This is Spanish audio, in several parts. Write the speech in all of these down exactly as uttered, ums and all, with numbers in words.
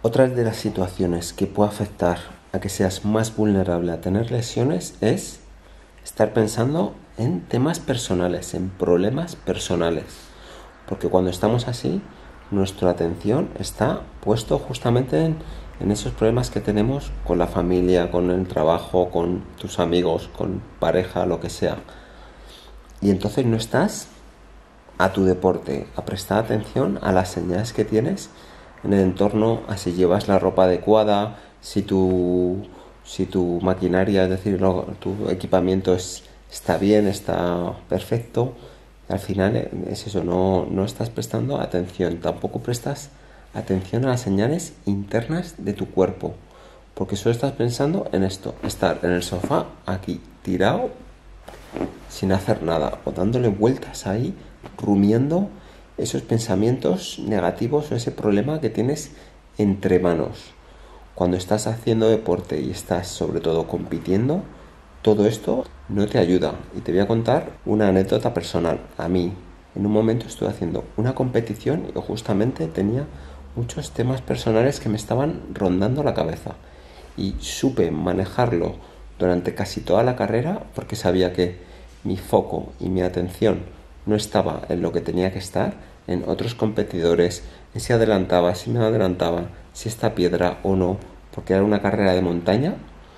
Otra de las situaciones que puede afectar a que seas más vulnerable a tener lesiones es estar pensando en temas personales, en problemas personales. Porque cuando estamos así, nuestra atención está puesto justamente en, en esos problemas que tenemos con la familia, con el trabajo, con tus amigos, con pareja, lo que sea. Y entonces no estás a tu deporte, a prestar atención a las señales que tienes en el entorno, a si llevas la ropa adecuada, si tu, si tu maquinaria, es decir, lo, tu equipamiento es, está bien, está perfecto. Al final es eso, no, no estás prestando atención, tampoco prestas atención a las señales internas de tu cuerpo, porque solo estás pensando en esto, estar en el sofá, aquí, tirado, sin hacer nada, o dándole vueltas ahí, rumiando esos pensamientos negativos o ese problema que tienes entre manos. Cuando estás haciendo deporte y estás sobre todo compitiendo, todo esto no te ayuda. Y te voy a contar una anécdota personal. A mí, en un momento estuve haciendo una competición y justamente tenía muchos temas personales que me estaban rondando la cabeza. Y supe manejarlo durante casi toda la carrera porque sabía que mi foco y mi atención no estaba en lo que tenía que estar, en otros competidores, en si adelantaba, si me adelantaba, si esta piedra o no, porque era una carrera de montaña.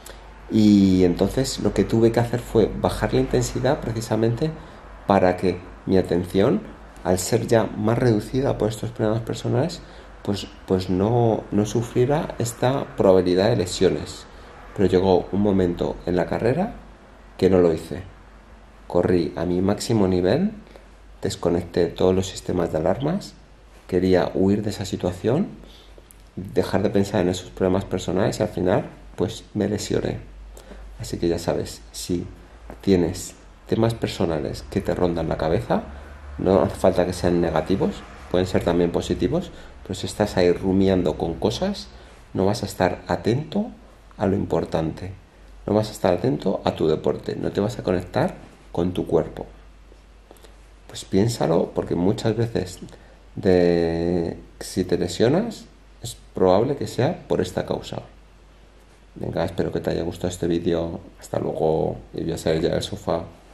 Y entonces lo que tuve que hacer fue bajar la intensidad precisamente para que mi atención, al ser ya más reducida por estos problemas personales, pues, pues no, no sufriera esta probabilidad de lesiones. Pero llegó un momento en la carrera que no lo hice. Corrí a mi máximo nivel, desconecté todos los sistemas de alarmas, quería huir de esa situación, dejar de pensar en esos problemas personales y al final pues me lesioné. Así que ya sabes, si tienes temas personales que te rondan la cabeza, no hace falta que sean negativos, pueden ser también positivos, pero si estás ahí rumiando con cosas, no vas a estar atento a lo importante, no vas a estar atento a tu deporte, no te vas a conectar con tu cuerpo. Pues piénsalo, porque muchas veces de si te lesionas es probable que sea por esta causa. Venga, espero que te haya gustado este vídeo. Hasta luego y voy a salir ya del sofá.